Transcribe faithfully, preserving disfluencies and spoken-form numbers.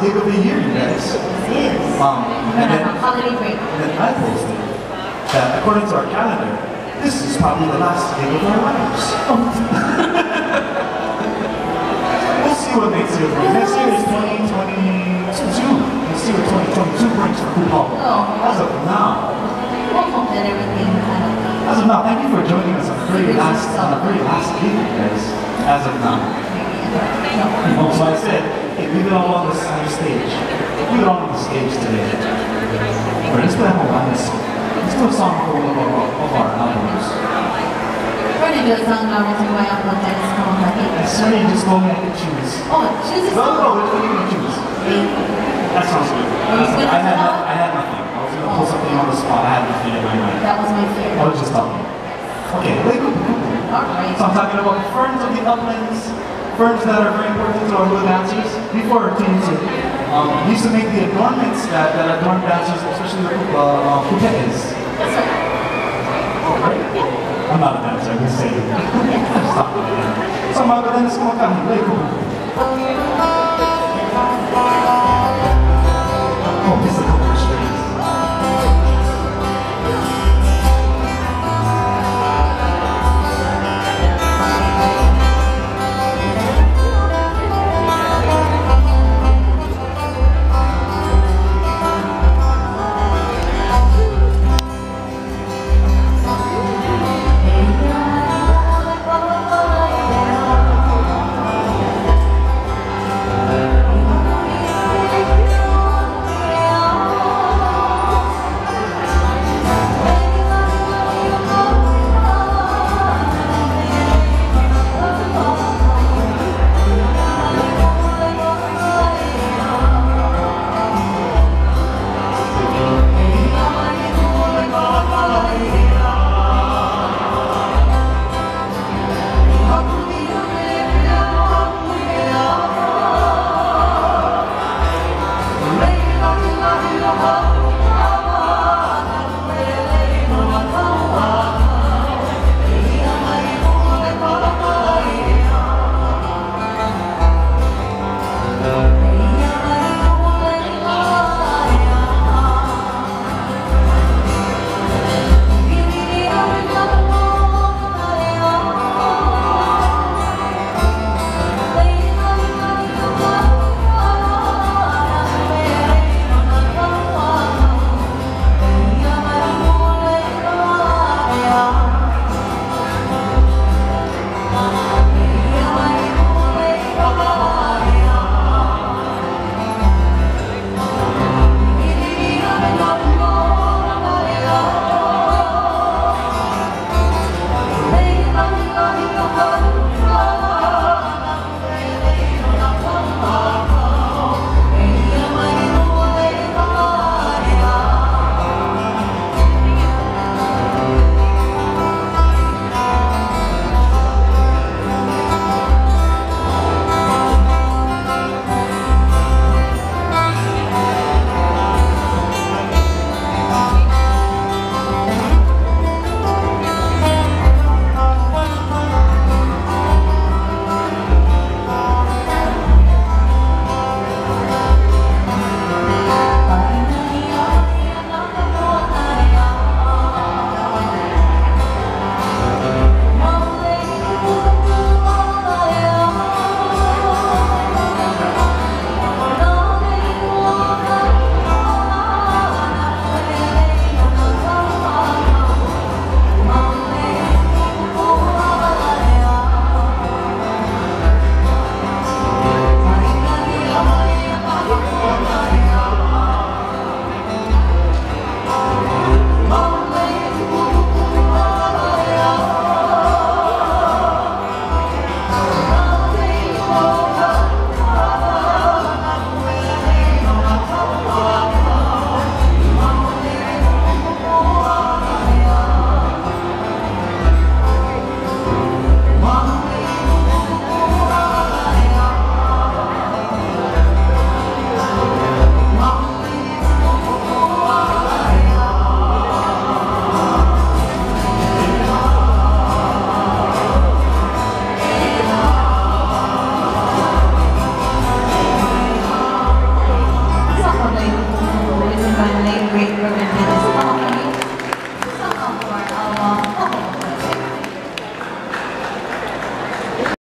gig of the year, you guys. It is. Um, We're and gonna then, have a holiday break. and then I posted that according to our calendar, this is probably the last gig of our lives. We'll see what next year brings. Next year is twenty twenty-two. We'll see what twenty twenty-two brings for Kūpaoa. Oh. As of now. We'll hope that everything kind of... As of now, thank you for joining us on the very last, on the very last gig, guys. As of now. No. So I said, hey, leave it all on the stage. Leave it all on the stage today. Or let's play a one song. Let's do a song for one of our, of our albums. We're going to do a song about what's going on with that is Kamakahi. So you just go ahead and choose. Oh, choose a No, song. no, which one are you going to choose? That sounds good. I had, no, I had nothing. I was going to pull something on the spot. I had nothing in my mind. That was my fear. I was just talking. Okay, Lei Kupukupu. Alright. So I'm talking about ferns of the uplands, ferns that are very important to our hula dancers. Before our teams um, used to make the adornments that, that adorn dancers, especially the uh, uh, kupe'es. Oh, right? I'm not a dancer, I'm just saying. Stop. So, mga kadangas Kamakahi, Lei Kupukupu.